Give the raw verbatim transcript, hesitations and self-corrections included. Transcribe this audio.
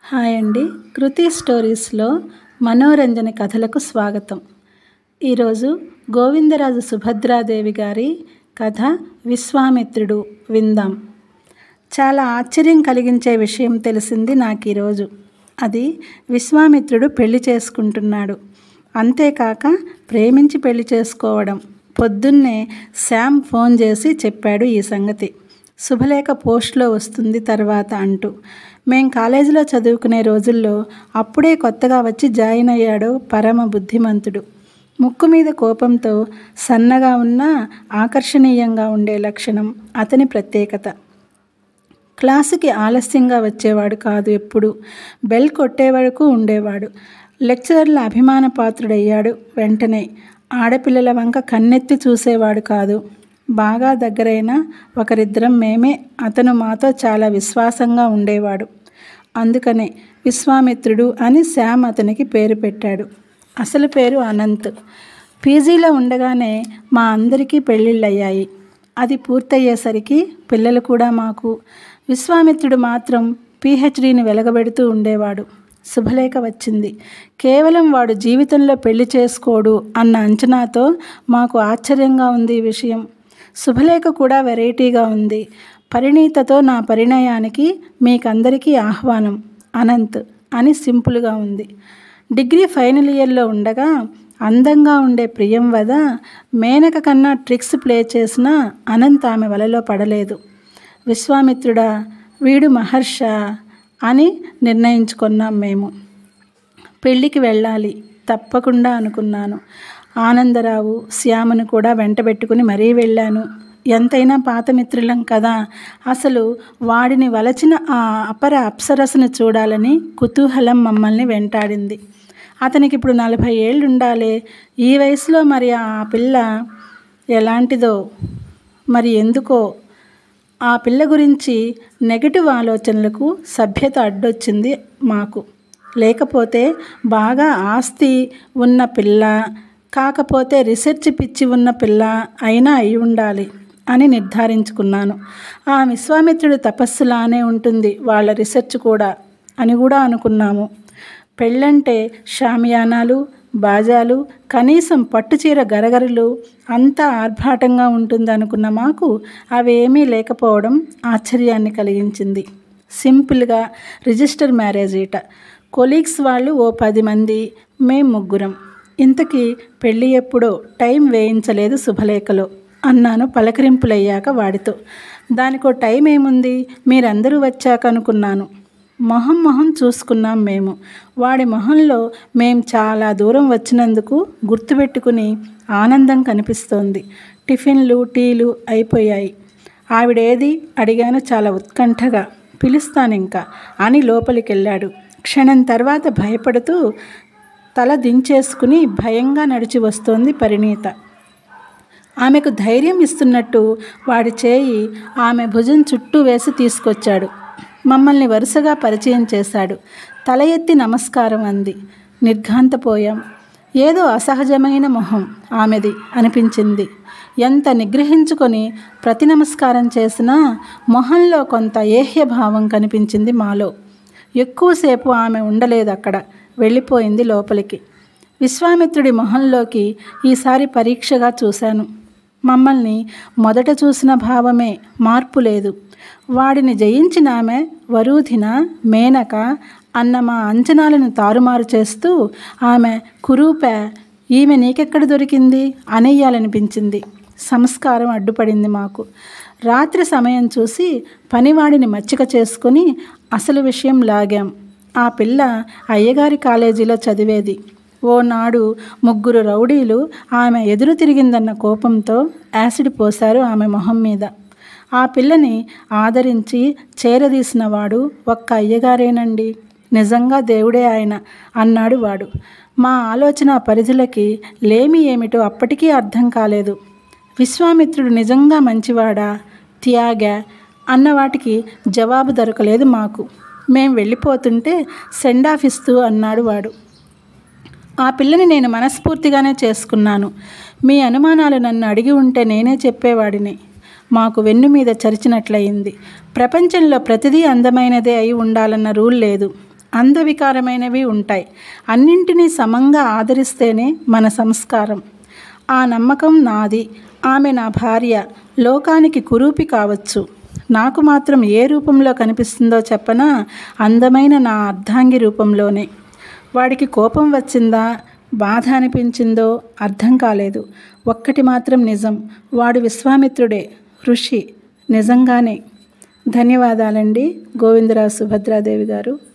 Hi అండి. కృతి స్టోరీస్లో మనోరంజన కథలకు స్వాగతం. ఈరోజు గోవిందరాజు సుభద్రాదేవి గారి కథ విశ్వామిత్రుడు విందాం. చాలా ఆశ్చర్యం కలిగించే విషయం తెలిసింది నాకు ఈరోజు. అది విశ్వామిత్రుడు పెళ్లి చేసుకుంటున్నాడు. అంతేకాక ప్రేమించి పెళ్లి చేసుకోవడం. పొద్దున్నే శ్యామ్ ఫోన్ చేసి చెప్పాడు ఈ సంగతి. శుభలేఖ పోస్ట్లో వస్తుంది తర్వాత అంటూ. మేం కాలేజీలో చదువుకునే రోజుల్లో అప్పుడే కొత్తగా వచ్చి జాయిన్ అయ్యాడు పరమ బుద్ధిమంతుడు. ముక్కు మీద కోపంతో సన్నగా ఉన్న ఆకర్షణీయంగా ఉండే లక్షణం అతని ప్రత్యేకత. క్లాసుకి ఆలస్యంగా వచ్చేవాడు కాదు. ఎప్పుడు బెల్ కొట్టే వరకు ఉండేవాడు. లెక్చరర్ల అభిమాన పాత్రుడయ్యాడు వెంటనే. ఆడపిల్లల వంక కన్నెత్తి చూసేవాడు కాదు. బాగా దగ్గరైన ఒకరిద్దరం మేమే. అతను మాతో చాలా విశ్వాసంగా ఉండేవాడు. అందుకనే విశ్వామిత్రుడు అని శ్యామ్ అతనికి పేరు పెట్టాడు. అసలు పేరు అనంత్. పీజీలో ఉండగానే మా అందరికీ పెళ్ళిళ్ళయ్యాయి. అది పూర్తయ్యేసరికి పిల్లలు కూడా మాకు. విశ్వామిత్రుడు మాత్రం పీహెచ్డీని వెలగబెడుతూ ఉండేవాడు. శుభలేఖ వచ్చింది. కేవలం వాడు జీవితంలో పెళ్లి చేసుకోడు అన్న అంచనాతో మాకు ఆశ్చర్యంగా ఉంది ఈ విషయం. శుభలేఖ కూడా వెరైటీగా ఉంది. పరిణీతతో నా పరిణయానికి మీకందరికీ ఆహ్వానం అనంత్ అని సింపుల్గా ఉంది. డిగ్రీ ఫైనల్ ఇయర్లో ఉండగా అందంగా ఉండే ప్రియంవద మేనక కన్నా ట్రిక్స్ ప్లే చేసినా అనంత్ ఆమె వలలో పడలేదు. విశ్వామిత్రుడా వీడు మహర్ష అని నిర్ణయించుకున్నాం మేము. పెళ్ళికి వెళ్ళాలి తప్పకుండా అనుకున్నాను. ఆనందరావు శ్యామును కూడా వెంటబెట్టుకుని మరీ వెళ్ళాను. ఎంతైనా పాతమిత్రులం కదా. అసలు వాడిని వలచిన ఆ అపర అప్సరసను చూడాలని కుతూహలం మమ్మల్ని వెంటాడింది. అతనికి ఇప్పుడు నలభై ఏళ్ళు ఉండాలి. ఈ వయసులో మరి ఆ పిల్ల ఎలాంటిదో మరి ఎందుకో ఆ పిల్ల గురించి నెగటివ్ ఆలోచనలకు సభ్యత అడ్డొచ్చింది మాకు. లేకపోతే బాగా ఆస్తి ఉన్న పిల్ల, కాకపోతే రీసెర్చ్ పిచ్చి ఉన్న పిల్ల అయినా అయి ఉండాలి అని నిర్ధారించుకున్నాను. ఆ విశ్వామిత్రుడి తపస్సులానే ఉంటుంది వాళ్ళ రీసెర్చ్ కూడా అని కూడా అనుకున్నాము. పెళ్ళంటే షామియానాలు, బాజాలు, కనీసం పట్టుచీర గరగరలు అంతా ఆర్భాటంగా ఉంటుంది అనుకున్న మాకు అవేమీ లేకపోవడం ఆశ్చర్యాన్ని కలిగించింది. సింపుల్గా రిజిస్టర్ మ్యారేజ్ ఈట. కొలీగ్స్ వాళ్ళు ఓ పది మంది, మేం ముగ్గురం. ఇంతకీ పెళ్ళి ఎప్పుడో టైం వేయించలేదు శుభలేఖలో అన్నాను పలకరింపులయ్యాక వాడితో. దానికో టైం ఏముంది, మీరందరూ వచ్చాక అనుకున్నాను. మొహం మొహం చూసుకున్నాం మేము. వాడి మొహంలో మేం చాలా దూరం వచ్చినందుకు గుర్తుపెట్టుకుని ఆనందం కనిపిస్తోంది. టిఫిన్లు టీలు అయిపోయాయి. ఆవిడేది అడిగాను చాలా ఉత్కంఠగా. పిలుస్తానింకా అని లోపలికెళ్ళాడు. క్షణం తర్వాత భయపడుతూ తల దించేసుకుని భయంగా నడిచి వస్తోంది పరిణీత. ఆమెకు ధైర్యం ఇస్తున్నట్టు వాడి చేయి ఆమె భుజం చుట్టూ వేసి తీసుకొచ్చాడు. మమ్మల్ని వరుసగా పరిచయం చేశాడు. తల ఎత్తి నమస్కారం అంది. నిర్ఘాంతపోయాం. ఏదో అసహజమైన మొహం ఆమెది అనిపించింది. ఎంత నిగ్రహించుకొని ప్రతి నమస్కారం చేసినా మొహంలో కొంత ఏహ్యభావం కనిపించింది మాలో. ఎక్కువసేపు ఆమె ఉండలేదు అక్కడ. వెళ్ళిపోయింది లోపలికి. విశ్వామిత్రుడి మొహంలోకి ఈసారి పరీక్షగా చూశాను. మమ్మల్ని మొదట చూసిన భావమే, మార్పు లేదు. వాడిని జయించిన ఆమె వరూధిన, మేనక అన్న మా అంచనాలను తారుమారు చేస్తూ ఆమె కురూపే, ఈమె నీకెక్కడ దొరికింది అనేయాలనిపించింది. సంస్కారం అడ్డుపడింది మాకు. రాత్రి సమయం చూసి పనివాడిని మచ్చిక చేసుకుని అసలు విషయం లాగాం. ఆ పిల్ల అయ్యగారి కాలేజీలో చదివేది. ఓనాడు ముగ్గురు రౌడీలు ఆమె ఎదురు తిరిగిందన్న కోపంతో యాసిడ్ పోశారు ఆమె మొహం మీద. ఆ పిల్లని ఆదరించి చేరదీసినవాడు ఒక్క అయ్యగారేనండి. నిజంగా దేవుడే ఆయన అన్నాడు వాడు. మా ఆలోచన పరిధులకి లేమి ఏమిటో అప్పటికీ అర్థం కాలేదు. విశ్వామిత్రుడు నిజంగా మంచివాడా, త్యాగా అన్న వాటికి జవాబు దొరకలేదు మాకు. మేం వెళ్ళిపోతుంటే సెండాఫ్ ఇస్తూ అన్నాడు వాడు. ఆ పిల్లని నేను మనస్ఫూర్తిగానే చేసుకున్నాను. మీ అనుమానాలు నన్ను అడిగి ఉంటే నేనే చెప్పేవాడిని. మాకు వెన్ను మీద చరిచినట్లయింది. ప్రపంచంలో ప్రతిదీ అందమైనదే అయి ఉండాలన్న రూల్ లేదు. అందవికారమైనవి ఉంటాయి. అన్నింటినీ సమంగా ఆదరిస్తేనే మన సంస్కారం. ఆ నమ్మకం నాది. ఆమె నా భార్య. లోకానికి కురూపి కావచ్చు, నాకు మాత్రం ఏ రూపంలో కనిపిస్తుందో చెప్పనా? అందమైన నా అర్ధాంగి రూపంలోనే. వాడికి కోపం వచ్చిందా, బాధ అనిపించిందో అర్థం కాలేదు. ఒక్కటి మాత్రం నిజం, వాడు విశ్వామిత్రుడే, ఋషి, నిజంగానే. ధన్యవాదాలండి గోవిందరాజు సుభద్రాదేవి గారు.